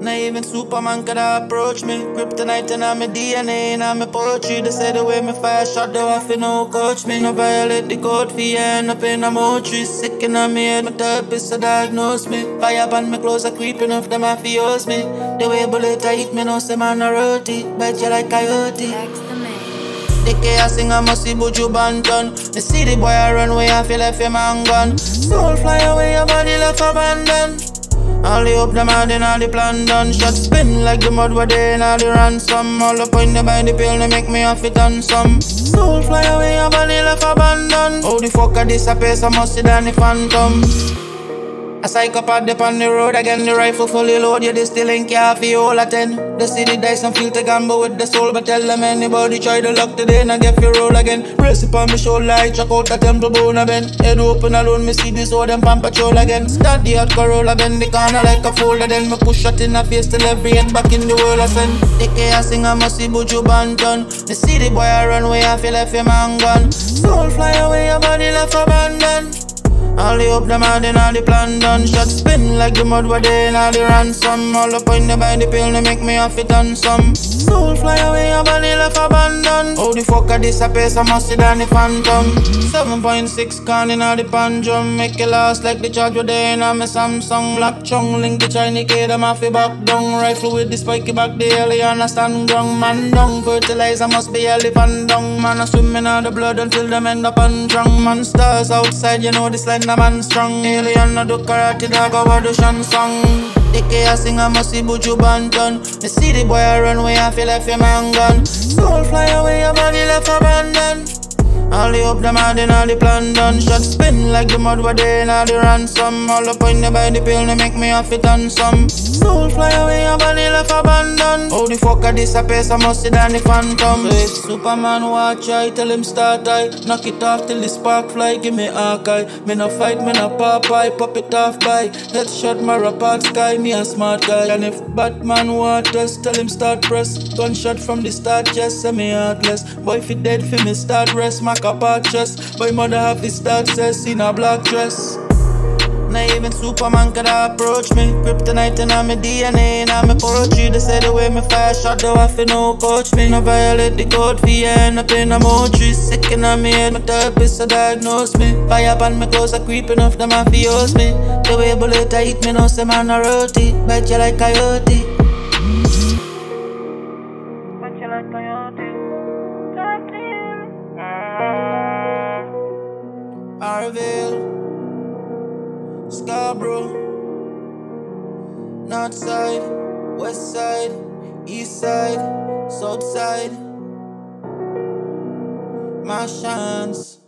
Not even Superman could approach me. Kryptonite in my DNA, in my poetry. They say the way me fire shot, they want to no coach me. No violate the code for you, end up in a motor. Sick in my head, my therapist to diagnose me. Fire upon my clothes are creeping off, them mafiosos me. The way bullet I hit me, no say man a roti. Bite you like coyote. The chaos sing, I must see Buju Banton. Me see the boy I run away, I feel like him man gone. Soul fly away, your body left abandoned. All the hope, the mad and all the plan done. Shot spin like the mud where they in all the ransom. All the point they buy the pill, they make me have it on some. Soul fly away, your body left abandoned. How the fuck I disappear, so must sit down the phantom. A psychopath up on the road again, the rifle fully loaded, yeah, they still ain't care for all attend. They see the dice and feel to gamble with the soul, but tell them anybody try to lock today and get your roll again. Brace upon my shoulder, I check out a temple bone again. Head open alone, me see this old them pan patrol again. Start the hot Corolla, bend the corner like a folder, then me push shot in the face till every head back in the world I send. The chaos sing, I must see Buju Banton. Me see the boy I run away, I feel like him man gone. Soul fly away, your body left abandoned. All the hope, the mad and all the plan done. Shot spin like the mud where they in all the ransom. All the point they buy the pill, they make me have it on some. Soul fly away, your body left abandoned. How the fuck I disappear, so must sit down the phantom. 7.6 can in all the pandrum. Make it last like the charge where they in all my Samsung. Black chung, link the Chinese kid, them off the back down. Rifle with the spiky back, the alien a stand ground. Man down, fertilizer must be elephant down. Man a swimming out the blood until them end up on drunk. Monsters outside, you know this line the man strong. Alien no do karate, dog over the shan song. The chaos sing, I must see Buju Banton. Me see the boy I run away, I feel like him man gone. Soul fly away, your body left abandoned. All the hope, the mad and all the plan done. Shot spin like the mud where they in all the ransom. All the point they buy the pill, they make me have it on some. Soul fly away, your body left abandoned. How the fuck I disappear, so must sit down the phantom. So if Superman watch I, tell him start I. Knock it off till the spark fly, give me archive. Me no fight, me no pop I, pop it off by. Let's shot my apart sky, me a smart guy. And if Batman want us, tell him start press. Gunshot from the start, just say me heartless. Boy if he dead for me start rest, my apart chest. Boy mother have his start says in a black dress. Not even Superman could approach me. Kryptonite in my DNA, in my poetry. They say the way me fire shot, they want to no coach me. No violate the code for you, end up in a motor. Sick in my head, my therapist to diagnose me. Fire upon my clothes are creeping off, the mafiosos me. The way bullet I hit me, no say man a roti. Bite you like coyote. Bite you like coyote. Arville, Scarborough, North side, West side, East side, South side, Martians.